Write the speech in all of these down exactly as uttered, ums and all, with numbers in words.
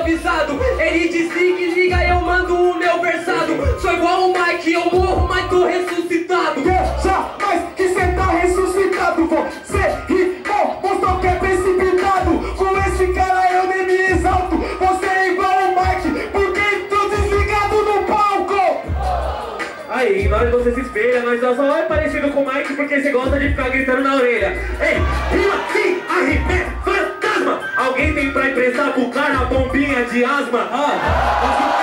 improvisado. Ele desliga e liga, eu mando o meu versado. Sou igual o Mike, eu morro, mas tô ressuscitado. Deixa mais que cê tá ressuscitado. Você rimou, mostrou que é precipitado. Com esse cara eu nem me exalto. Você é igual o Mike, porque tô desligado no palco. Aí, na hora que você se espelha, nós só é parecido com o Mike porque você gosta de ficar gritando na orelha. Ei, rima, sim, arrepende, fantasma. Alguém tem pra emprestar pro cara a bombinha de asma? Ah,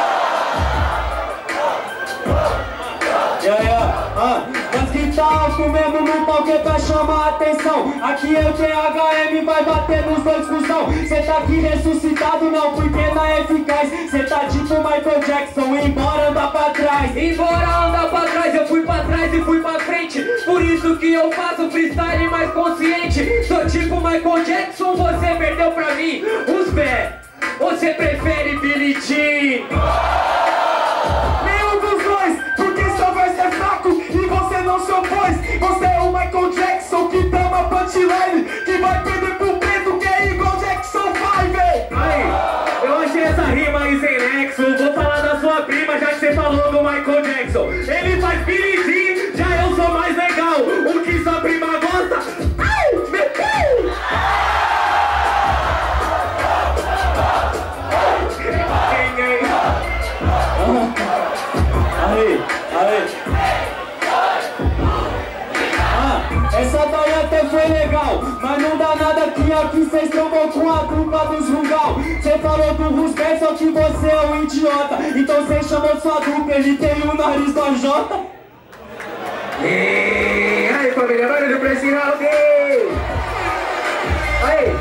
Yeah, yeah, ah, mas que tá alto mesmo no palco é pra chamar a atenção. Aqui é o T H M, vai bater nos dois cuzão. Cê tá aqui ressuscitado não, porque não é eficaz. Cê tá tipo Michael Jackson, embora andar pra trás. Embora andar pra trás, eu fui pra trás e fui pra frente. Por isso que eu faço freestyle mais consciente. Sou tipo Michael Jackson, você perdeu pra mim os pés. Você prefere Billie Jean? Nenhum dos dois, porque seu verso é fraco e você não se opôs. Você é o Michael Jackson que tama punchline, que vai perder pro preto que é igual Jackson five. Aí, eu achei essa rima aí sem nexo. Vou falar da sua prima, já que você falou do Michael Jackson. Ele faz Billie Jean, já eu sou mais legal. O que sua prima gosta? Au, meteu! Aí, aí. Ah, essa daí até foi legal, mas não dá nada que aqui cês trombam com a dupla dos Rungal. Cê falou do Roosevelt, só que você é um idiota. Então cê chamou sua dupla, ele tem o nariz da Jota. E aí, família, barulho pra esse round! Aí!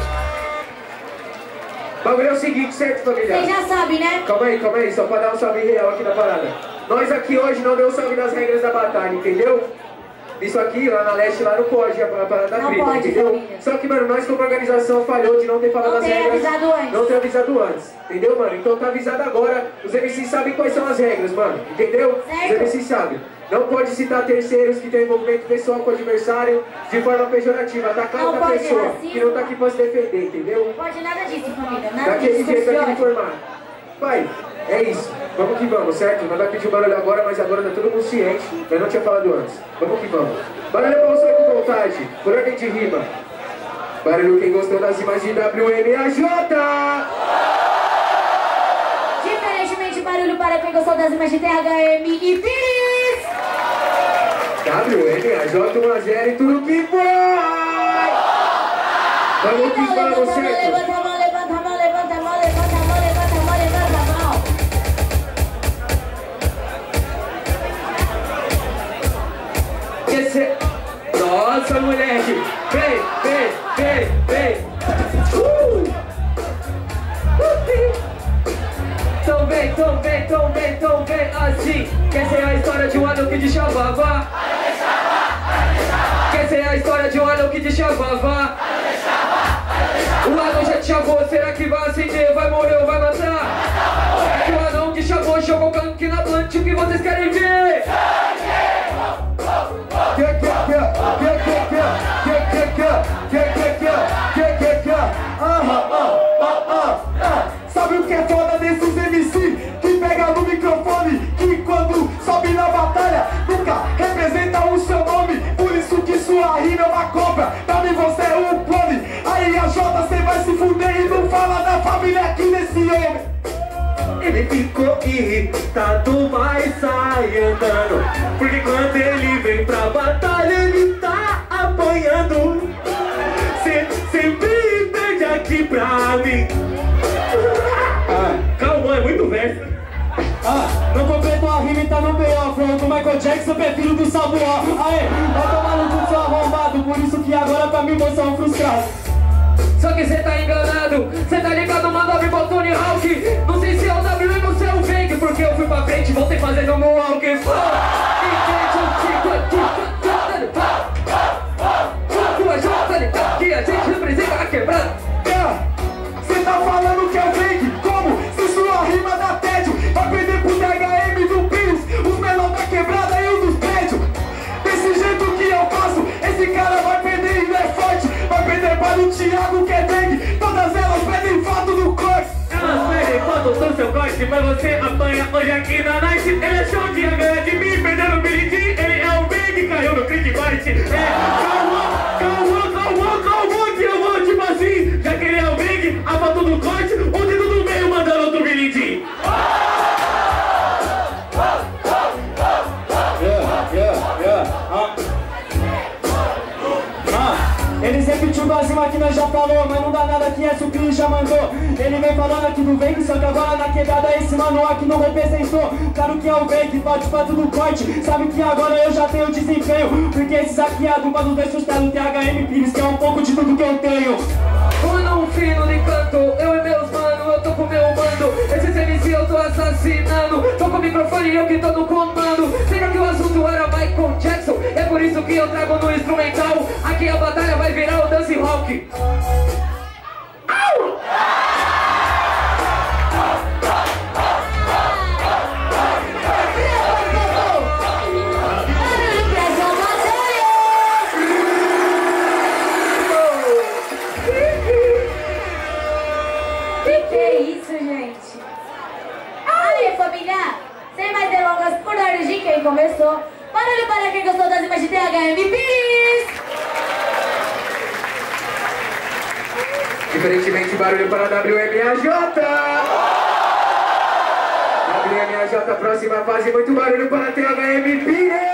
O bagulho é o seguinte, certo, família? Você já sabe, né? Calma aí, calma aí, só pra dar um salve real aqui na parada. Nós aqui hoje não deu salve nas regras da batalha, entendeu? Isso aqui, lá na leste, lá não pode, a parada da Não treta, pode, entendeu? família. Só que, mano, nós como organização falhou de não ter falado Não as ter regras. avisado antes. Não ter avisado antes, entendeu, mano? Então tá avisado agora, os M Cs sabem quais são as regras, mano, entendeu? Certo. Os M Cs sabem. Não pode citar terceiros que tem envolvimento pessoal com o adversário de forma pejorativa, atacar Não outra pode pessoa racismo. que não tá aqui pra se defender, entendeu? Não pode nada disso, família. Nada Daquele disso. jeito, daquele senhora. formato. Pai, é isso. Vamos que vamos, certo? Nós vai pedir o barulho agora, mas agora tá todo mundo ciente. Eu não tinha falado antes. Vamos que vamos. Barulho pra você com vontade, por ordem de rima. Barulho quem gostou das rimas de W M A J. Diferentemente, barulho para quem gostou das imagens de T H M e Pires. W M A J um a zero e tudo que vai. Vamos que Então, vamos, levanta a mão, certo? levanta a mão, levanta a mão, levanta a mão, levanta a mão, levanta a mão, levanta a mão. Esse... Nossa, moleque! Vem, vem, vem, vem! Uh! Então vem, então vem, então vem, então vem assim. Quer ser a história de um anão que te chamava? Quer ser a história de um anão que te chamava? O anão já te chamou, será que vai acender? Vai morrer ou vai matar? Que o anão que chamou, jogou gank na plant, o que vocês querem ver? Que que que que que que que que que que que que ah ah ah ah ah. Sabe o que é foda desses M C que pega no microfone, que quando sobe na batalha nunca representa o seu nome, por isso que sua rima é uma cobra, pra mim você é um clone. Aí a Jota cê vai se fuder e não fala da família aqui nesse homem. Ele ficou irritado, mas sai andando, porque quando ele vem pra batalha ele tá apanhando. Cê sempre perde aqui pra mim. Ah, Calma, é muito verso. ah, não completou a rima e tá no B O. Falou do Michael Jackson, é filho do Samuel. Aê, vai tomar no cu seu arrombado, por isso que agora pra mim você é um frustrado. Só que cê tá enganado, cê tá ligado, mano, me botou Tony Hawk. Não sei se é o W M ou se é o fake, porque eu fui pra frente e voltei fazendo moonwalk. Entende o ciclo aqui, tua jota ligado que a gente representa a quebrada. Cê tá falando que é fake? Como? Se sua rima dá tédio, vai perder pro T H M do Pires, os menores da quebrada e os dos prédios. Desse jeito que eu faço, esse cara vai perder e não é forte. Vai perder para o Thiago que é dengue, todas elas pedem foto do corte. Elas pedem foto gostou do seu corte, mas você apanha hoje aqui na night. Ele é show de ganhar de mim, perdendo o Billy Jean. Ele é o Big, caiu no clickbait. É, calma, calma, calma, calma, que eu vou tipo assim. Já que ele é o Big, a foto do corte, o dedo do meio mandando outro Billy Jean. Yeah, yeah, yeah. Ah. Eles repetiu igual acima que nós já falou, mas não dá nada que essa o Cris já mandou. Ele vem falando aqui do Veig, só que agora na quebrada esse mano aqui não representou. Claro que é o Veig, bate pra tudo corte. Sabe que agora eu já tenho desempenho, porque esses aqui é a dupla dos dois frustrados T H M Pires, que é um pouco de tudo que eu tenho. Mano fino de canto, eu e meus mano, eu tô com meu mando. Esses M C eu tô assassinando, tô com o microfone e eu que tô no comando. Será que o assunto era Michael Jackson? É por isso que eu trago no instrumental. Aqui a batalha vai virar o dance rock. Au! Que é isso, gente? Aí, família, sem mais delongas, por ordem de quem começou, barulho para quem gostou das imagens de T H M Pires! Diferentemente, barulho para W M A J! W M A J, próxima fase, muito barulho para T H M Pires!